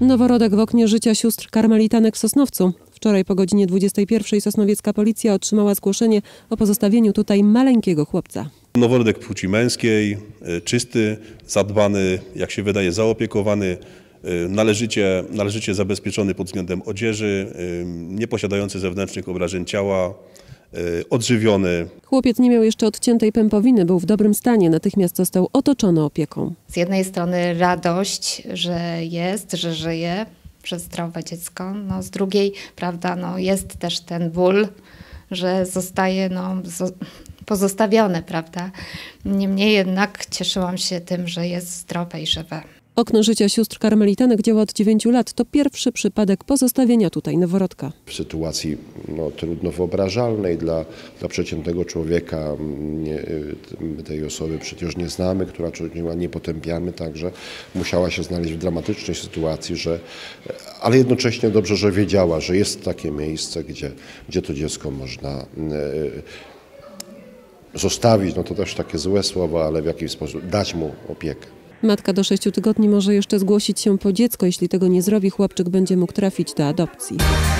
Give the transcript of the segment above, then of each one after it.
Noworodek w oknie życia sióstr karmelitanek w Sosnowcu. Wczoraj po godzinie 21 sosnowiecka policja otrzymała zgłoszenie o pozostawieniu tutaj maleńkiego chłopca. Noworodek płci męskiej, czysty, zadbany, jak się wydaje, zaopiekowany, należycie zabezpieczony pod względem odzieży, nie posiadający zewnętrznych obrażeń ciała, odżywiony. Chłopiec nie miał jeszcze odciętej pępowiny, był w dobrym stanie, natychmiast został otoczony opieką. Z jednej strony radość, że jest, że żyje, że zdrowe dziecko, no z drugiej, prawda, no jest też ten ból, że zostaje pozostawione, prawda. Niemniej jednak cieszyłam się tym, że jest zdrowe i żywe. Okno życia sióstr karmelitanek działa od 9 lat. To pierwszy przypadek pozostawienia tutaj noworodka. W sytuacji trudno wyobrażalnej dla przeciętnego człowieka, my tej osoby przecież nie znamy, która czyniła, nie potępiamy, także musiała się znaleźć w dramatycznej sytuacji, ale jednocześnie dobrze, że wiedziała, że jest takie miejsce, gdzie to dziecko można zostawić, no to też takie złe słowa, ale w jakiś sposób dać mu opiekę. Matka do 6 tygodni może jeszcze zgłosić się po dziecko. Jeśli tego nie zrobi, chłopczyk będzie mógł trafić do adopcji.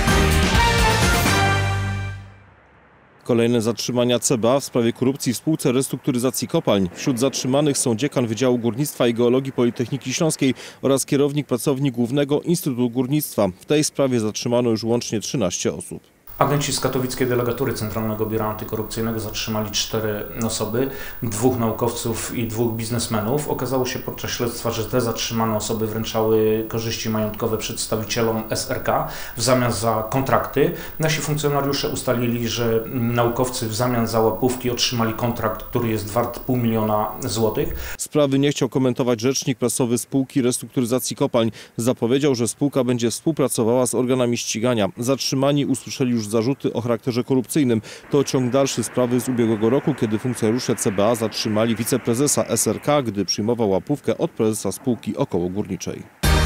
Kolejne zatrzymania CBA w sprawie korupcji w spółce restrukturyzacji kopalń. Wśród zatrzymanych są dziekan Wydziału Górnictwa i Geologii Politechniki Śląskiej oraz pracownik Głównego Instytutu Górnictwa. W tej sprawie zatrzymano już łącznie 13 osób. Agenci z katowickiej delegatury Centralnego Biura Antykorupcyjnego zatrzymali 4 osoby, 2 naukowców i 2 biznesmenów. Okazało się podczas śledztwa, że te zatrzymane osoby wręczały korzyści majątkowe przedstawicielom SRK w zamian za kontrakty. Nasi funkcjonariusze ustalili, że naukowcy w zamian za łapówki otrzymali kontrakt, który jest wart 500 000 złotych. Sprawy nie chciał komentować rzecznik prasowy spółki restrukturyzacji kopalń. Zapowiedział, że spółka będzie współpracowała z organami ścigania. Zatrzymani usłyszeli już zarzuty o charakterze korupcyjnym. To ciąg dalszy sprawy z ubiegłego roku, kiedy funkcjonariusze CBA zatrzymali wiceprezesa SRK, gdy przyjmował łapówkę od prezesa spółki okołogórniczej.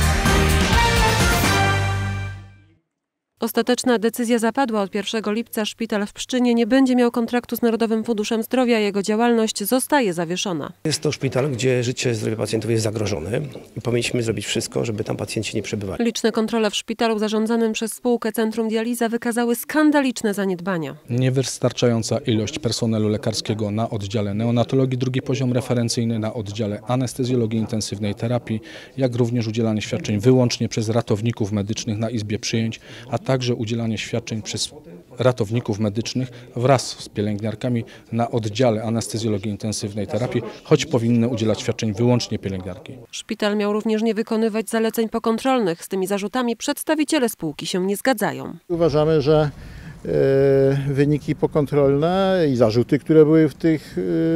Ostateczna decyzja zapadła. Od 1 lipca szpital w Pszczynie nie będzie miał kontraktu z Narodowym Funduszem Zdrowia. Jego działalność zostaje zawieszona. Jest to szpital, gdzie życie, zdrowie pacjentów jest zagrożone i powinniśmy zrobić wszystko, żeby tam pacjenci nie przebywali. Liczne kontrole w szpitalu zarządzanym przez spółkę Centrum Dializa wykazały skandaliczne zaniedbania. Niewystarczająca ilość personelu lekarskiego na oddziale neonatologii, drugi poziom referencyjny na oddziale anestezjologii intensywnej terapii, jak również udzielanie świadczeń wyłącznie przez ratowników medycznych na izbie przyjęć, a także udzielanie świadczeń przez ratowników medycznych wraz z pielęgniarkami na oddziale anestezjologii intensywnej terapii, choć powinny udzielać świadczeń wyłącznie pielęgniarki. Szpital miał również nie wykonywać zaleceń pokontrolnych. Z tymi zarzutami przedstawiciele spółki się nie zgadzają. Uważamy, że wyniki pokontrolne i zarzuty, które były w tych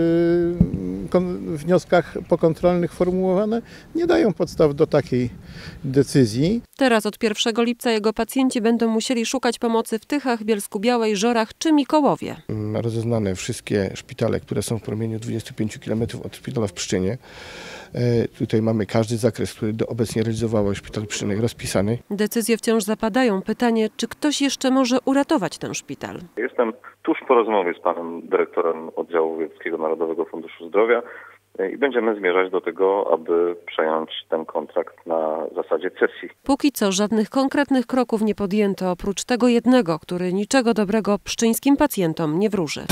wnioskach pokontrolnych formułowane, nie dają podstaw do takiej decyzji. Teraz od 1 lipca jego pacjenci będą musieli szukać pomocy w Tychach, Bielsku-Białej, Żorach czy Mikołowie. Rozeznane wszystkie szpitale, które są w promieniu 25 km od szpitala w Pszczynie. Tutaj mamy każdy zakres, który obecnie realizowało szpital Pszczynek rozpisany. Decyzje wciąż zapadają. Pytanie, czy ktoś jeszcze może uratować ten szpital? Jestem tuż po rozmowie z panem dyrektorem oddziału wojewódzkiego Narodowego Funduszu Zdrowia i będziemy zmierzać do tego, aby przejąć ten kontrakt na zasadzie cesji. Póki co żadnych konkretnych kroków nie podjęto, oprócz tego jednego, który niczego dobrego pszczyńskim pacjentom nie wróży.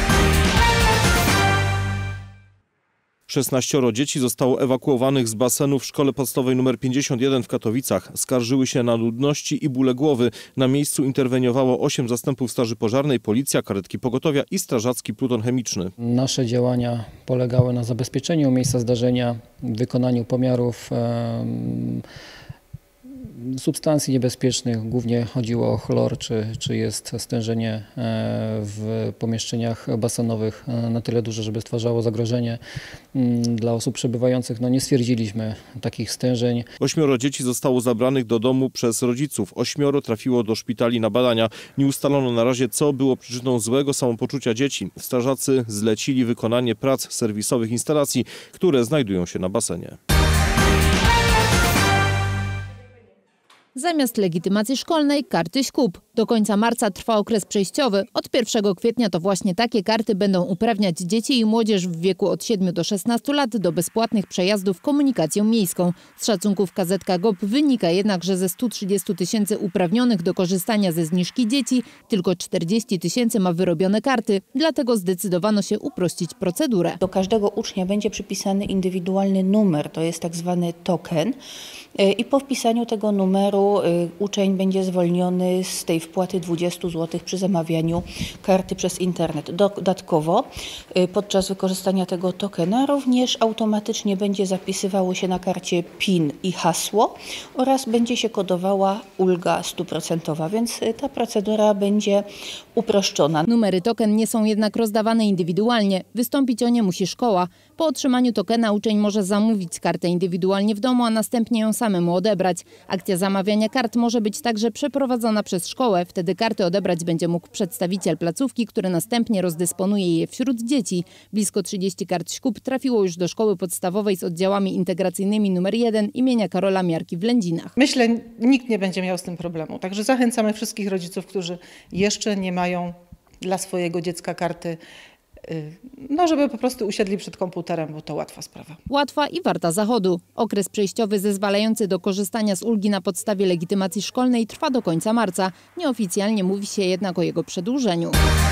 16 dzieci zostało ewakuowanych z basenu w szkole podstawowej nr 51 w Katowicach. Skarżyły się na nudności i bóle głowy. Na miejscu interweniowało 8 zastępów straży pożarnej, policja, karetki pogotowia i strażacki pluton chemiczny. Nasze działania polegały na zabezpieczeniu miejsca zdarzenia, wykonaniu pomiarów substancji niebezpiecznych. Głównie chodziło o chlor, czy jest stężenie w pomieszczeniach basenowych na tyle duże, żeby stwarzało zagrożenie dla osób przebywających. No nie stwierdziliśmy takich stężeń. 8 dzieci zostało zabranych do domu przez rodziców. 8 trafiło do szpitali na badania. Nie ustalono na razie, co było przyczyną złego samopoczucia dzieci. Strażacy zlecili wykonanie prac serwisowych instalacji, które znajdują się na basenie. Zamiast legitymacji szkolnej karty ŚKUP. Do końca marca trwa okres przejściowy. Od 1 kwietnia to właśnie takie karty będą uprawniać dzieci i młodzież w wieku od 7 do 16 lat do bezpłatnych przejazdów komunikacją miejską. Z szacunków KZK.gov wynika jednak, że ze 130 000 uprawnionych do korzystania ze zniżki dzieci tylko 40 000 ma wyrobione karty. Dlatego zdecydowano się uprościć procedurę. Do każdego ucznia będzie przypisany indywidualny numer, to jest tak zwany token. I po wpisaniu tego numeru uczeń będzie zwolniony z tej wpłaty 20 zł przy zamawianiu karty przez internet. Dodatkowo podczas wykorzystania tego tokena również automatycznie będzie zapisywało się na karcie PIN i hasło oraz będzie się kodowała ulga 100%, więc ta procedura będzie uproszczona. Numery token nie są jednak rozdawane indywidualnie. Wystąpić o nie musi szkoła. Po otrzymaniu tokena uczeń może zamówić kartę indywidualnie w domu, a następnie ją samemu odebrać. Akcja zamawiania kart może być także przeprowadzona przez szkołę. Wtedy karty odebrać będzie mógł przedstawiciel placówki, który następnie rozdysponuje je wśród dzieci. Blisko 30 kart ŚKUP trafiło już do szkoły podstawowej z oddziałami integracyjnymi nr 1 imienia Karola Miarki w Lędzinach. Myślę, nikt nie będzie miał z tym problemu. Także zachęcamy wszystkich rodziców, którzy jeszcze nie mają dla swojego dziecka karty, żeby po prostu usiedli przed komputerem, bo to łatwa sprawa. Łatwa i warta zachodu. Okres przejściowy zezwalający do korzystania z ulgi na podstawie legitymacji szkolnej trwa do końca marca. Nieoficjalnie mówi się jednak o jego przedłużeniu.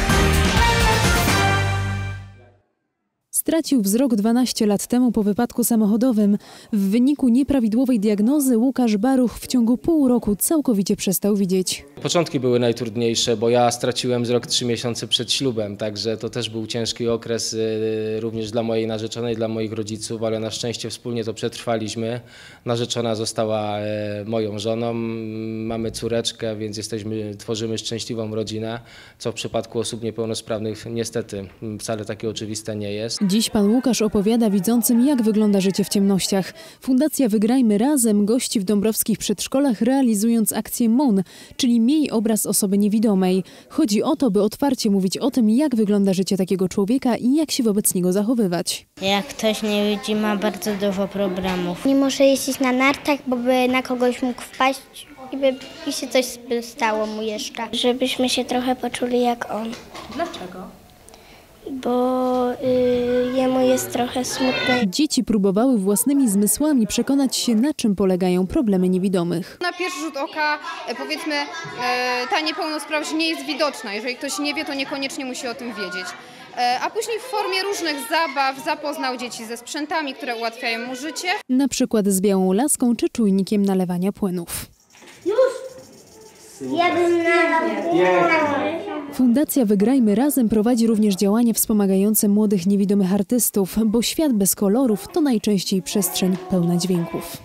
Stracił wzrok 12 lat temu po wypadku samochodowym. W wyniku nieprawidłowej diagnozy Łukasz Baruch w ciągu pół roku całkowicie przestał widzieć. Początki były najtrudniejsze, bo ja straciłem wzrok 3 miesiące przed ślubem, także to też był ciężki okres również dla mojej narzeczonej, dla moich rodziców, ale na szczęście wspólnie to przetrwaliśmy. Narzeczona została moją żoną, mamy córeczkę, więc tworzymy szczęśliwą rodzinę, co w przypadku osób niepełnosprawnych niestety wcale takie oczywiste nie jest. Dziś pan Łukasz opowiada widzącym, jak wygląda życie w ciemnościach. Fundacja Wygrajmy Razem gości w dąbrowskich przedszkolach, realizując akcję MON, czyli Miej obraz osoby niewidomej. Chodzi o to, by otwarcie mówić o tym, jak wygląda życie takiego człowieka i jak się wobec niego zachowywać. Jak ktoś nie widzi, ma bardzo dużo problemów. Nie może jeździć na nartach, bo by na kogoś mógł wpaść i się coś by stało mu jeszcze. Żebyśmy się trochę poczuli jak on. Dlaczego? Bo jemu jest trochę smutno. Dzieci próbowały własnymi zmysłami przekonać się, na czym polegają problemy niewidomych. Na pierwszy rzut oka, powiedzmy, ta niepełnosprawność nie jest widoczna. Jeżeli ktoś nie wie, to niekoniecznie musi o tym wiedzieć. A później w formie różnych zabaw zapoznał dzieci ze sprzętami, które ułatwiają mu życie. Na przykład z białą laską czy czujnikiem nalewania płynów. Ja bym Fundacja Wygrajmy Razem prowadzi również działania wspomagające młodych niewidomych artystów, bo świat bez kolorów to najczęściej przestrzeń pełna dźwięków.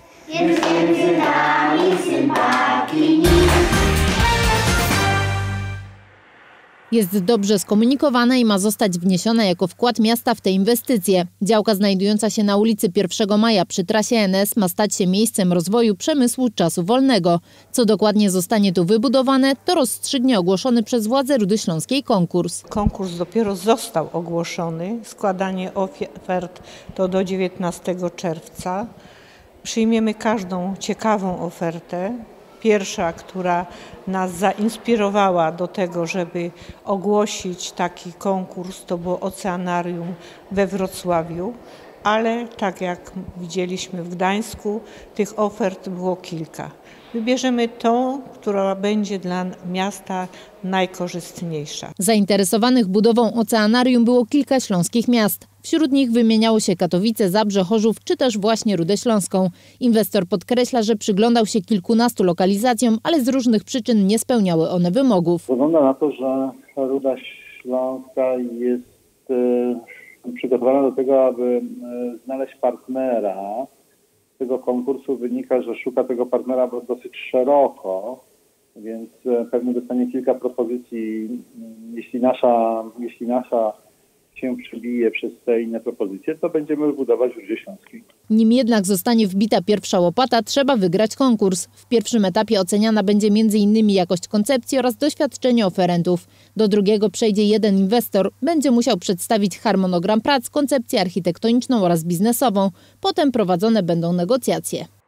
Jest dobrze skomunikowana i ma zostać wniesiona jako wkład miasta w te inwestycje. Działka znajdująca się na ulicy 1 Maja przy trasie NS ma stać się miejscem rozwoju przemysłu czasu wolnego. Co dokładnie zostanie tu wybudowane, to rozstrzygnie ogłoszony przez władze Rudy Śląskiej konkurs. Konkurs dopiero został ogłoszony. Składanie ofert to do 19 czerwca. Przyjmiemy każdą ciekawą ofertę. Pierwsza, która nas zainspirowała do tego, żeby ogłosić taki konkurs, to było Oceanarium we Wrocławiu, ale tak jak widzieliśmy w Gdańsku, tych ofert było kilka. Wybierzemy tą, która będzie dla miasta najkorzystniejsza. Zainteresowanych budową oceanarium było kilka śląskich miast. Wśród nich wymieniało się Katowice, Zabrze, Chorzów czy też właśnie Rudę Śląską. Inwestor podkreśla, że przyglądał się kilkunastu lokalizacjom, ale z różnych przyczyn nie spełniały one wymogów. Wygląda na to, że Ruda Śląska jest przygotowana do tego, aby znaleźć partnera. Z tego konkursu wynika, że szuka tego partnera dosyć szeroko, więc pewnie dostanie kilka propozycji. Jeśli nasza się przebije przez te inne propozycje, to będziemy budować w Rudzie Śląskiej. Nim jednak zostanie wbita pierwsza łopata, trzeba wygrać konkurs. W pierwszym etapie oceniana będzie m.in. jakość koncepcji oraz doświadczenie oferentów. Do drugiego przejdzie jeden inwestor. Będzie musiał przedstawić harmonogram prac, koncepcję architektoniczną oraz biznesową. Potem prowadzone będą negocjacje.